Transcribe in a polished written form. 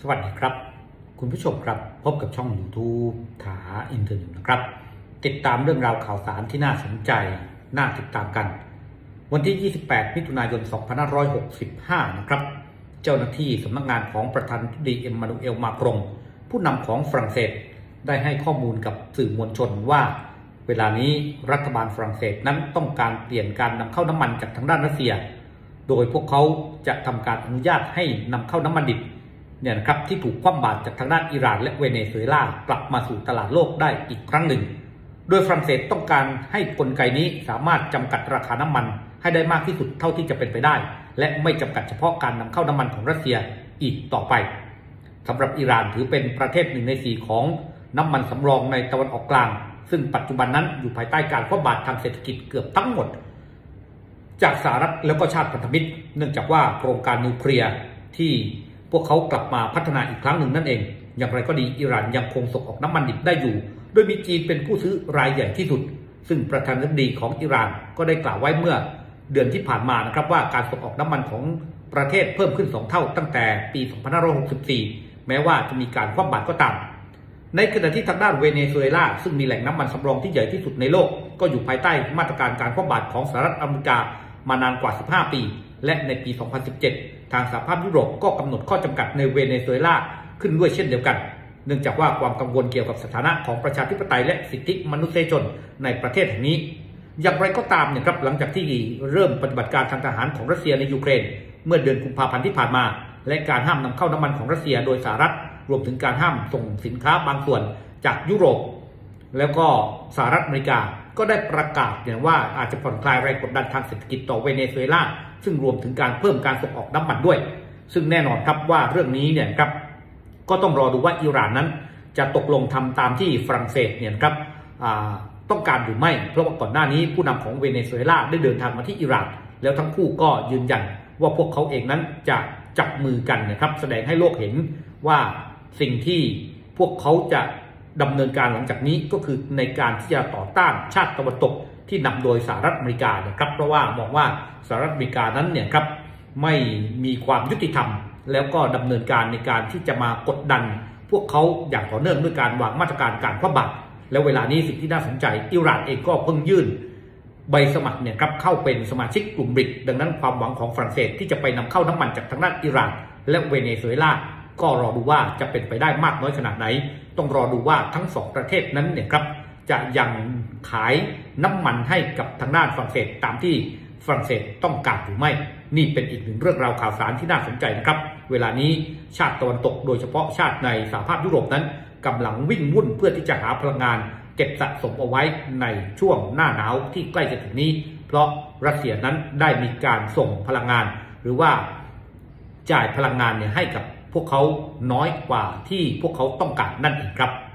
วัสดีครับคุณผู้ชมครับพบกับช่อง YouTube ถาอินเทอร์เน็ตนะครับติดตามเรื่องราวข่าวสารที่น่าสนใจน่าติดตามกันวันที่ 28 มิถุนายน 2565 นะครับเจ้าหน้าที่สำนักงานของประธานาธิบดีเอ็มมานูเอล มาครงผู้นำของฝรั่งเศสได้ให้ข้อมูลกับสื่อมวลชนว่าเวลานี้รัฐบาลฝรั่งเศสนั้นต้องการเปลี่ยนการนำเข้าน้ำมันจากทางด้านรัสเซียโดยพวกเขาจะทำการอนุญาตให้นำเข้าน้ำมันดิบเนี่ยนะครับที่ถูกคว่ำบาตรจากทางด้านอิหร่านและเวเนซุเอลากลับมาสู่ตลาดโลกได้อีกครั้งหนึ่งโดยฝรั่งเศสต้องการให้กลไกนี้สามารถจำกัดราคาน้ำมันให้ได้มากที่สุดเท่าที่จะเป็นไปได้และไม่จำกัดเฉพาะการนำเข้าน้ำมันของรัสเซียอีกต่อไปสำหรับอิหร่านถือเป็นประเทศ1 ใน 4ของน้ำมันสำรองในตะวันออกกลางซึ่งปัจจุบันนั้นอยู่ภายใต้การคว่ำบาตรทางเศรษฐกิจเกือบทั้งหมดจากสหรัฐแล้วก็ชาติพันธมิตรเนื่องจากว่าโครงการนิวเคลียร์ที่พวกเขากลับมาพัฒนาอีกครั้งหนึ่งนั่นเองอย่างไรก็ดีอิหร่านยังคงส่งออกน้ำมันดิบได้อยู่โดยมีจีนเป็นผู้ซื้อรายใหญ่ที่สุดซึ่งประธานาธิบดีของอิหร่านก็ได้กล่าวไว้เมื่อเดือนที่ผ่านมานะครับว่าการส่งออกน้ำมันของประเทศเพิ่มขึ้น2 เท่าตั้งแต่ปี 2564 แม้ว่าจะมีการคว่ำบาตรก็ตามในขณะที่ทางด้านเวเนซุเอลาซึ่งมีแหล่งน้ำมันสำรองที่ใหญ่ที่สุดในโลกก็อยู่ภายใต้มาตรการการคว่ำบาตรของสหรัฐอเมริกามานานกว่า15 ปีและในปี 2017 ทางสหภาพยุโรปก็กำหนดข้อจำกัดในเวเนซุเอลาขึ้นด้วยเช่นเดียวกันเนื่องจากว่าความกังวลเกี่ยวกับสถานะของประชาธิปไตยและสิทธิมนุษยชนในประเทศแห่งนี้อย่างไรก็ตามเนี่ยครับหลังจากที่เริ่มปฏิบัติการทางทหารของรัสเซียในยูเครนเมื่อเดือนกุมภาพันธ์ที่ผ่านมาและการห้ามนำเข้าน้ำมันของรัสเซียโดยสหรัฐรวมถึงการห้ามส่งสินค้าบางส่วนจากยุโรปแล้วก็สหรัฐอเมริกาก็ได้ประกาศเนี่ยว่าอาจจะผ่อนคลายแรงกดดันทางเศรษฐกิจต่อเวเนซุเอลาซึ่งรวมถึงการเพิ่มการส่งออกน้ำมันด้วยซึ่งแน่นอนครับว่าเรื่องนี้เนี่ยครับก็ต้องรอดูว่าอิหร่านนั้นจะตกลงทำตามที่ฝรั่งเศสเนี่ยครับต้องการหรือไม่เพราะว่าก่อนหน้านี้ผู้นำของเวเนซุเอลาได้เดินทางมาที่อิหร่านแล้วทั้งคู่ก็ยืนยันว่าพวกเขาเองนั้นจะจับมือกันนะครับแสดงให้โลกเห็นว่าสิ่งที่พวกเขาจะดำเนินการหลังจากนี้ก็คือในการที่จะต่อต้านชาติตะวันตกที่นำโดยสหรัฐอเมริกานะครับเพราะว่ามองว่าสหรัฐอเมริกานั้นเนี่ยครับไม่มีความยุติธรรมแล้วก็ดำเนินการในการที่จะมากดดันพวกเขาอย่างต่อเนื่องด้วยการวางมาตรการการคว่ำบาตรแล้วเวลานี้สิ่งที่น่าสนใจอิหร่านเองก็เพิ่งยื่นใบสมัครเนี่ยครับเข้าเป็นสมาชิกกลุ่มบริกดังนั้นความหวังของฝรั่งเศสที่จะไปนำเข้าน้ำมันจากทางด้านอิหร่านและเวเนซุเอลาก็รอดูว่าจะเป็นไปได้มากน้อยขนาดไหนต้องรอดูว่าทั้ง2 ประเทศนั้นเนี่ยครับจะยังขายน้ำมันให้กับทางด้านฝรั่งเศสตามที่ฝรั่งเศสต้องการหรือไม่นี่เป็นอีกหนึ่งเรื่องราวข่าวสารที่น่าสนใจนะครับเวลานี้ชาติตะวันตกโดยเฉพาะชาติในสหภาพยุโรปนั้นกำลังวิ่งวุ่นเพื่อที่จะหาพลังงานเก็บสะสมเอาไว้ในช่วงหน้าหนาวที่ใกล้จะถึงนี้เพราะรัสเซียนั้นได้มีการส่งพลังงานหรือว่าจ่ายพลังงานเนี่ยให้กับพวกเขาน้อยกว่าที่พวกเขาต้องการนั่นเองครับ